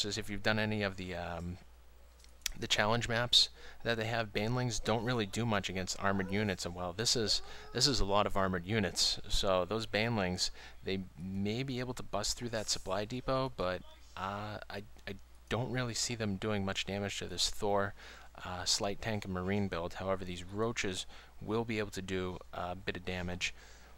if you've done any of the challenge maps that they have, banelings don't really do much against armored units, and well, this is a lot of armored units, so those banelings, they may be able to bust through that supply depot, but I don't really see them doing much damage to this Thor slight tank and marine build. However, these roaches will be able to do a bit of damage.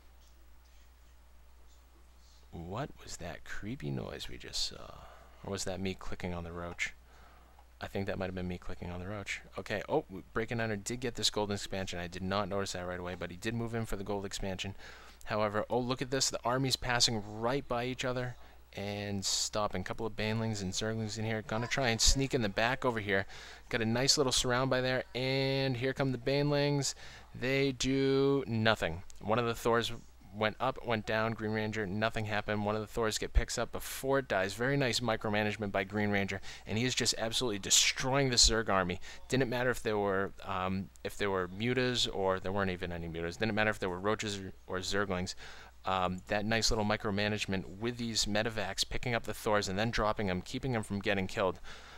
What was that creepy noise we just saw? Or was that me clicking on the roach? I think that might have been me clicking on the roach. Okay, oh, Breaking Enter did get this golden expansion. I did not notice that right away, but he did move in for the gold expansion. However, oh, look at this. The army's passing right by each other and stopping. A couple of banelings and zerglings in here. Gonna try and sneak in the back over here. Got a nice little surround by there, and here come the banelings. They do nothing. One of the Thors went up, went down, Green Ranger, nothing happened. One of the Thors picks up before it dies. Very nice micromanagement by Green Ranger, and he is just absolutely destroying the Zerg army. Didn't matter if there were mutas, or there weren't even any mutas. Didn't matter if there were roaches or zerglings. That nice little micromanagement with these medevacs, picking up the Thors and then dropping them, keeping them from getting killed,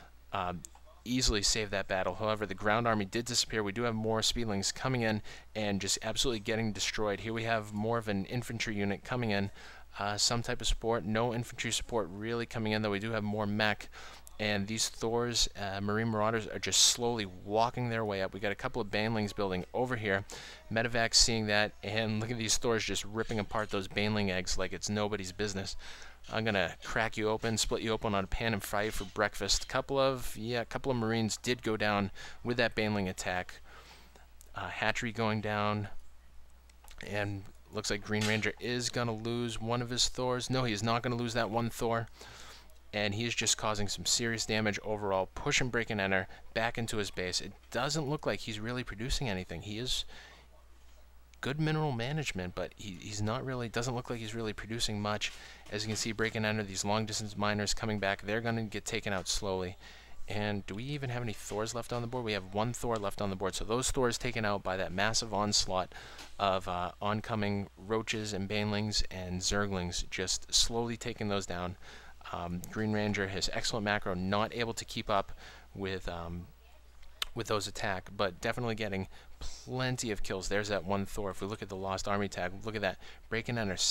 easily saved that battle. However, the ground army did disappear. We do have more speedlings coming in and just absolutely getting destroyed. Here we have more of an infantry unit coming in, some type of support. No infantry support really coming in, though we do have more mech. And these Thors, Marine Marauders, are just slowly walking their way up. We got a couple of banelings building over here. Medevac seeing that, and look at these Thors just ripping apart those baneling eggs like it's nobody's business. I'm gonna crack you open, split you open on a pan and fry you for breakfast. Couple of Marines did go down with that baneling attack. Hatchery going down, and looks like Green Ranger is gonna lose one of his Thors. No, he is not gonna lose that one Thor. And he's just causing some serious damage overall. Push and Break and Enter back into his base. It doesn't look like he's really producing anything. He is good mineral management, but he's not really, doesn't look like he's really producing much. As you can see, Break and Enter, these long distance miners coming back, they're going to get taken out slowly. And do we even have any Thors left on the board? We have one Thor left on the board, so those Thors taken out by that massive onslaught of oncoming roaches and banelings and zerglings, just slowly taking those down. Green Ranger, his excellent macro, not able to keep up with those attacks, but definitely getting plenty of kills. There's that one Thor. If we look at the Lost Army tag, look at that. Break and Enter,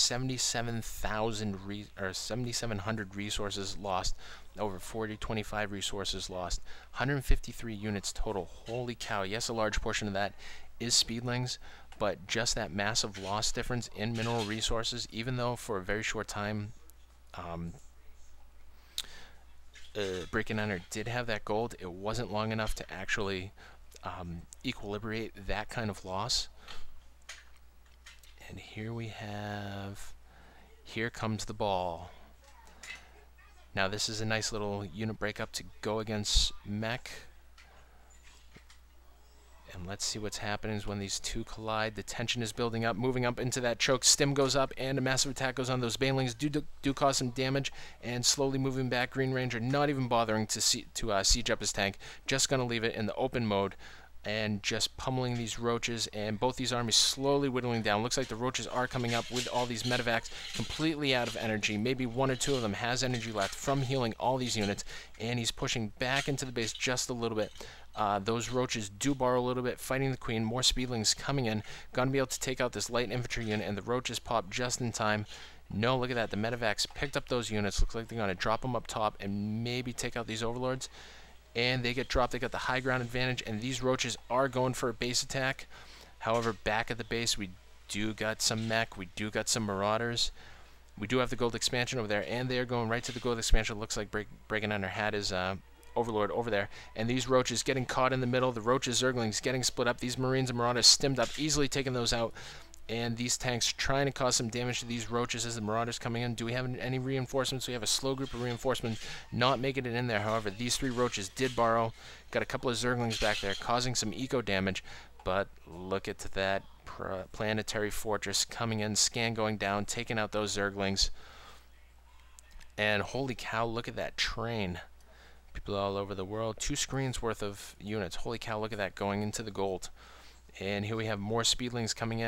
7,700 resources lost, over 25 resources lost, 153 units total. Holy cow. Yes, a large portion of that is speedlings, but just that massive loss difference in mineral resources, even though for a very short time Break and Enter did have that gold, it wasn't long enough to actually equilibrate that kind of loss. And here we have, here comes the ball. Now this is a nice little unit breakup to go against mech. And let's see what's happening is when these two collide. The tension is building up, moving up into that choke. Stim goes up, and a massive attack goes on. Those banelings do cause some damage, and slowly moving back. Green Ranger not even bothering to siege up his tank. Just going to leave it in the open mode and just pummeling these roaches, and both these armies slowly whittling down. Looks like the roaches are coming up with all these medevacs completely out of energy. Maybe one or two of them has energy left from healing all these units, and he's pushing back into the base just a little bit. Those roaches do borrow a little bit, fighting the queen. More speedlings coming in. Gonna be able to take out this light infantry unit, and the roaches pop just in time. No, look at that. The medevacs picked up those units. Looks like they're gonna drop them up top and maybe take out these overlords. And they get dropped. They got the high ground advantage, and these roaches are going for a base attack. However, back at the base, we do got some mech. We do got some marauders. We do have the gold expansion over there, and they are going right to the gold expansion. Looks like Break and Enter had his overlord over there, and these roaches getting caught in the middle. The roaches, zerglings getting split up. These marines and marauders stimmed up, easily taking those out. And these tanks trying to cause some damage to these roaches as the marauders coming in. Do we have any reinforcements? We have a slow group of reinforcements not making it in there. However, these three roaches did borrow. Got a couple of zerglings back there causing some eco damage. But look at that planetary fortress coming in. Scan going down, taking out those zerglings. And holy cow, look at that train. People all over the world. 2 screens worth of units. Holy cow, look at that going into the gold. And here we have more speedlings coming in. I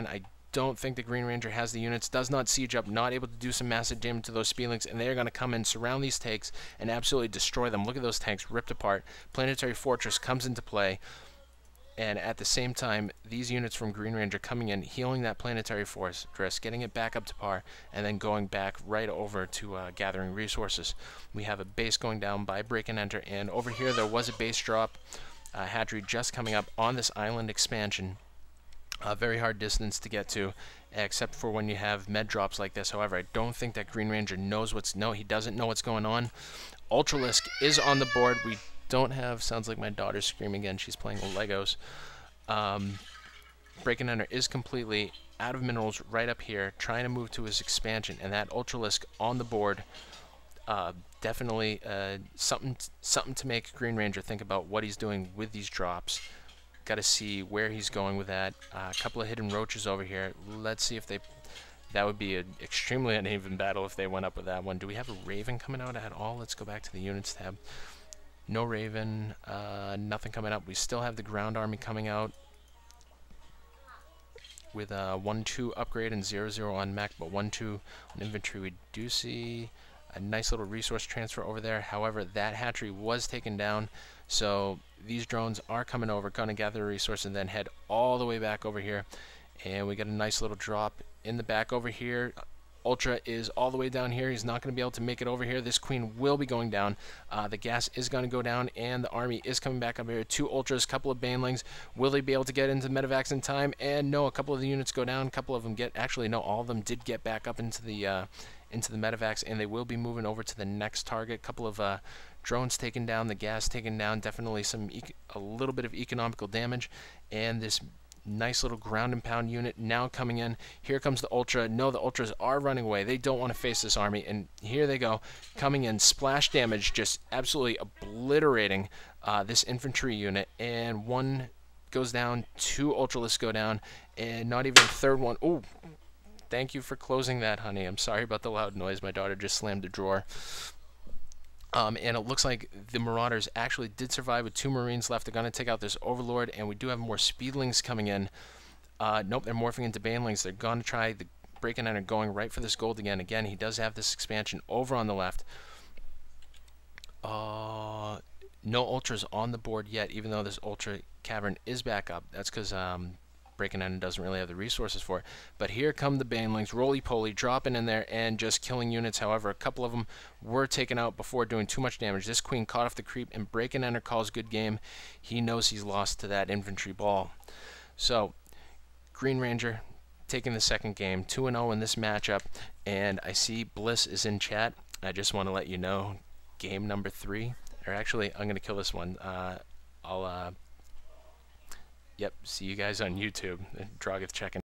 don't think the Green Ranger has the units, does not siege up, not able to do some massive damage to those Speedlings, and they are going to come in, surround these tanks, and absolutely destroy them. Look at those tanks ripped apart. Planetary Fortress comes into play, and at the same time, these units from Green Ranger coming in, healing that Planetary Fortress, getting it back up to par, and then going back right over to gathering resources. We have a base going down by Break and Enter, and over here there was a base drop. Hatchery just coming up on this island expansion. Very hard distance to get to, except for when you have med drops like this. However, I don't think that Green Ranger knows he doesn't know what's going on. Ultralisk is on the board. We don't have, sounds like my daughter's screaming again, she's playing with Legos. Break and Enter is completely out of minerals right up here, trying to move to his expansion, and that Ultralisk on the board, definitely something to make Green Ranger think about what he's doing with these drops. Got to see where he's going with that. A couple of hidden roaches over here. Let's see if that would be an extremely uneven battle if they went up with that one. Do we have a Raven coming out at all? Let's go back to the units tab. No Raven, nothing coming up. We still have the ground army coming out with a 1-2 upgrade and 0-0 on mech, but 1-2 on infantry. We do see a nice little resource transfer over there. However, that hatchery was taken down, so these drones are coming over, going to gather a resource and then head all the way back over here. And we got a nice little drop in the back over here. Ultra is all the way down here. He's not going to be able to make it over here. This queen will be going down. The gas is going to go down, and the army is coming back up here. 2 Ultras, couple of Banelings. Will they be able to get into Medivacs in time? And no, a couple of the units go down. A couple of them actually, no, all of them did get back up into the Medivacs, and they will be moving over to the next target. Couple of drones taken down, the gas taken down, definitely a little bit of economical damage, and this nice little ground and pound unit now coming in. Here comes the Ultra. No, the Ultras are running away. They don't want to face this army, and here they go, coming in. Splash damage, just absolutely obliterating this infantry unit, and 1 goes down, 2 Ultralisks go down, and not even a third one. Ooh, thank you for closing that, honey. I'm sorry about the loud noise. My daughter just slammed a drawer. And it looks like the Marauders actually did survive with 2 Marines left. They're going to take out this Overlord, and we do have more Speedlings coming in. Nope, they're morphing into Banelings. They're going to try the Break and Enter, going right for this gold again. Again, he does have this expansion over on the left. No Ultras on the board yet, even though this Ultra Cavern is back up. That's because Break and Enter doesn't really have the resources for it. But here come the Banelings, roly-poly, dropping in there and just killing units. However, a couple of them were taken out before doing too much damage. This queen caught off the creep, and Break and Enter calls good game. He knows he's lost to that infantry ball. So, Green Ranger taking the second game, 2-0 in this matchup, and I see Bliss is in chat. I just want to let you know, game number 3, or actually, I'm going to kill this one. Yep, see you guys on YouTube. Drogoth checking.